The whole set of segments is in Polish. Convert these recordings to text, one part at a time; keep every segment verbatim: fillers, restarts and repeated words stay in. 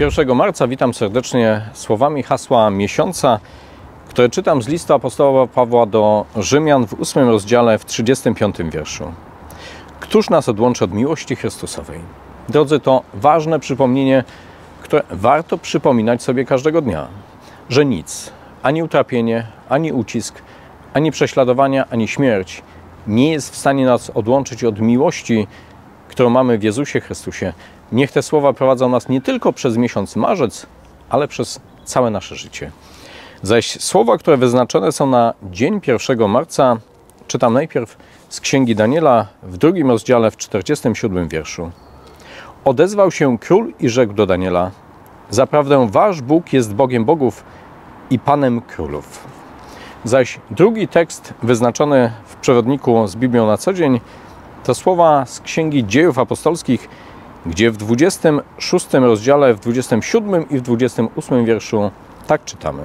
pierwszego marca witam serdecznie słowami hasła miesiąca, które czytam z listu apostoła Pawła do Rzymian w ósmym rozdziale w trzydziestym piątym wierszu. Któż nas odłączy od miłości Chrystusowej? Drodzy, to ważne przypomnienie, które warto przypominać sobie każdego dnia, że nic, ani utrapienie, ani ucisk, ani prześladowania, ani śmierć nie jest w stanie nas odłączyć od miłości, którą mamy w Jezusie Chrystusie. Niech te słowa prowadzą nas nie tylko przez miesiąc marzec, ale przez całe nasze życie. Zaś słowa, które wyznaczone są na dzień pierwszego marca, czytam najpierw z Księgi Daniela w drugim rozdziale w czterdziestym siódmym wierszu. Odezwał się król i rzekł do Daniela: zaprawdę wasz Bóg jest Bogiem bogów i Panem królów. Zaś drugi tekst wyznaczony w przewodniku z Biblią na co dzień to słowa z Księgi Dziejów Apostolskich, gdzie w dwudziestym szóstym rozdziale, w dwudziestym siódmym i w dwudziestym ósmym wierszu tak czytamy.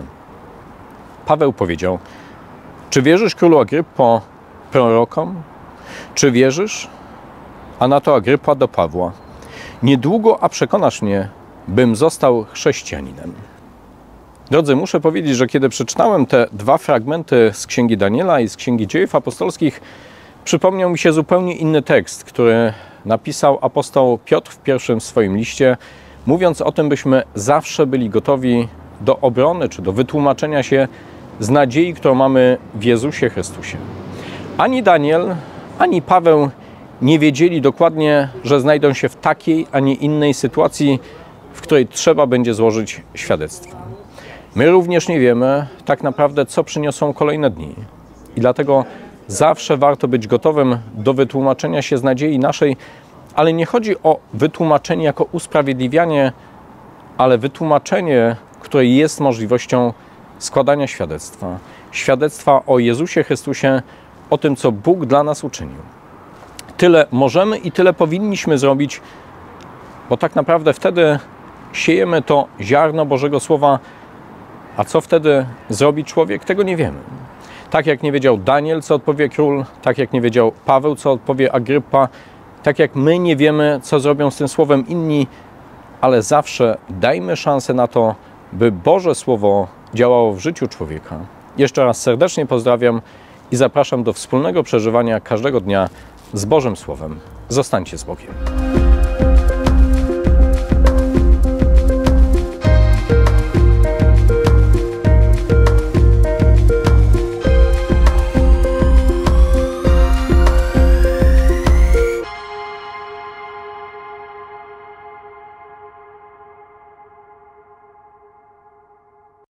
Paweł powiedział: czy wierzysz, królu Agryppo, prorokom? Czy wierzysz? A na to Agrypa do Pawła: niedługo, a przekonasz mnie, bym został chrześcijaninem. Drodzy, muszę powiedzieć, że kiedy przeczytałem te dwa fragmenty z Księgi Daniela i z Księgi Dziejów Apostolskich, przypomniał mi się zupełnie inny tekst, który napisał apostoł Piotr w pierwszym swoim liście, mówiąc o tym, byśmy zawsze byli gotowi do obrony czy do wytłumaczenia się z nadziei, którą mamy w Jezusie Chrystusie. Ani Daniel, ani Paweł nie wiedzieli dokładnie, że znajdą się w takiej, a nie innej sytuacji, w której trzeba będzie złożyć świadectwo. My również nie wiemy tak naprawdę, co przyniosą kolejne dni. I dlatego zawsze warto być gotowym do wytłumaczenia się z nadziei naszej, ale nie chodzi o wytłumaczenie jako usprawiedliwianie, ale wytłumaczenie, które jest możliwością składania świadectwa. Świadectwa o Jezusie Chrystusie, o tym, co Bóg dla nas uczynił. Tyle możemy i tyle powinniśmy zrobić, bo tak naprawdę wtedy siejemy to ziarno Bożego Słowa, a co wtedy zrobi człowiek, tego nie wiemy. Tak jak nie wiedział Daniel, co odpowie król, tak jak nie wiedział Paweł, co odpowie Agrypa, tak jak my nie wiemy, co zrobią z tym słowem inni, ale zawsze dajmy szansę na to, by Boże Słowo działało w życiu człowieka. Jeszcze raz serdecznie pozdrawiam i zapraszam do wspólnego przeżywania każdego dnia z Bożym Słowem. Zostańcie z Bogiem.